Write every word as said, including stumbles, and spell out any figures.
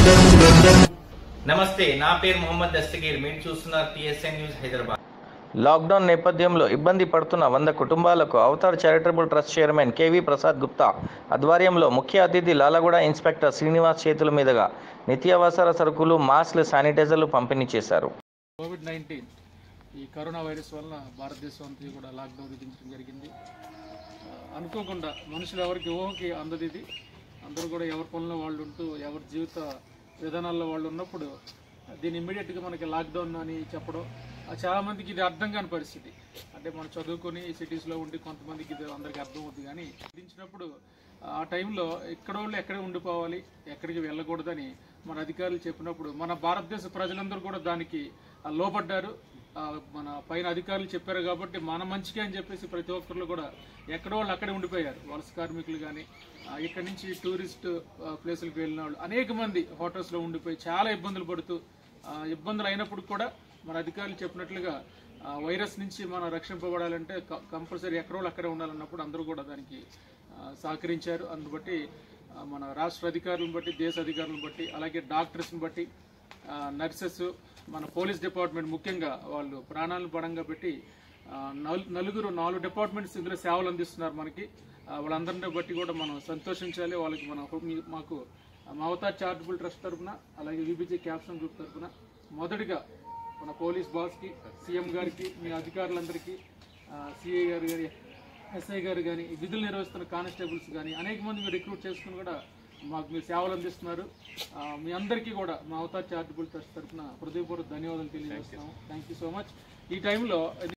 నమస్తే, నా పేరు మొహమ్మద్ దస్తగీర్. మీరు చూస్తున్నారు టీఎస్ఎన్ న్యూస్ హైదరాబాద్. లాక్డౌన్ నేపథ్యంలో ఇబ్బంది పడుతున్న వంద కుటుంబాలకు Avatar charitable trust chairman KV Prasad Gupta ఆధ్వర్యంలో ముఖ్య అతిథి లాలగూడ ఇన్స్పెక్టర్ శ్రీనివాస్ చేతుల మీదుగా నిత్యావసర సరుకులు, మాస్క్లు, శానిటైజర్లు పంపిణీ చేశారు. కోవిడ్ నైన్టీన్ ఈ కరోనా వైరస్ వలన భారతదేశం అంతా కూడా లాక్డౌన్ విధించడం జరిగింది. అనుకోకుండా మనుషులు ఎవరికి ఊహకి అందది ఇది. అందరూ కూడా ఎవరి పనుల్లో వాళ్ళు ఉంటూ ఎవరి జీవిత విధానాల్లో వాళ్ళు ఉన్నప్పుడు దీన్ని ఇమ్మీడియట్గా మనకి లాక్డౌన్ అని చెప్పడం చాలామందికి ఇది అర్థం కాని పరిస్థితి. అంటే మనం చదువుకొని సిటీస్లో ఉండి కొంతమందికి ఇది అందరికీ అర్థం అవుతుంది. కానీ విధించినప్పుడు ఆ టైంలో ఎక్కడ వాళ్ళు ఎక్కడే ఉండిపోవాలి, ఎక్కడికి వెళ్ళకూడదని మన అధికారులు చెప్పినప్పుడు మన భారతదేశ ప్రజలందరూ కూడా దానికి లోబడ్డారు. మన పైన అధికారులు చెప్పారు కాబట్టి మన మంచిగా అని చెప్పేసి ప్రతి ఒక్కరు కూడా ఎక్కడ వాళ్ళు అక్కడే ఉండిపోయారు. వలస కార్మికులు కానీ ఇక్కడి నుంచి టూరిస్ట్ ప్లేసులకు వెళ్ళిన వాళ్ళు అనేక మంది హోటల్స్లో ఉండిపోయి చాలా ఇబ్బందులు పడుతూ ఇబ్బందులు అయినప్పుడు కూడా మన అధికారులు చెప్పినట్లుగా వైరస్ నుంచి మనం రక్షింపబడాలంటే కంపల్సరీ ఎక్కడ వాళ్ళు అక్కడే ఉండాలన్నప్పుడు అందరూ కూడా దానికి సహకరించారు. అందుబట్టి మన రాష్ట్ర అధికారులను బట్టి, దేశ అధికారులను బట్టి, అలాగే డాక్టర్స్ని బట్టి, నర్సెస్, మన పోలీస్ డిపార్ట్మెంట్ ముఖ్యంగా వాళ్ళు ప్రాణాలను పడంగా పెట్టి నలుగురు నాలుగు డిపార్ట్మెంట్స్ ఇందులో సేవలు అందిస్తున్నారు మనకి. వాళ్ళందరిని బట్టి కూడా మనం సంతోషించాలి. వాళ్ళకి మన మాకు అవతార్ చారిటబుల్ ట్రస్ట్ తరఫున, అలాగే విబిజే క్యాప్షన్ గ్రూప్ తరఫున మొదటిగా మన పోలీస్ బాస్కి, సీఎం గారికి, మీ అధికారులందరికీ, సిఐ గారు కానీ, ఎస్ఐ గారు కానీ, విధులు నిర్వహిస్తున్న కానిస్టేబుల్స్ కానీ అనేక మంది మీరు రిక్రూట్ చేసుకుని కూడా మాకు మీరు సేవలు అందిస్తున్నారు. మీ అందరికీ కూడా మా అవతార్ చారిటబుల్ ట్రస్ట్ తరఫున హృదయపూర్వక ధన్యవాదాలు తెలియజేస్తున్నాము. Thank you so much. ఈ టైంలో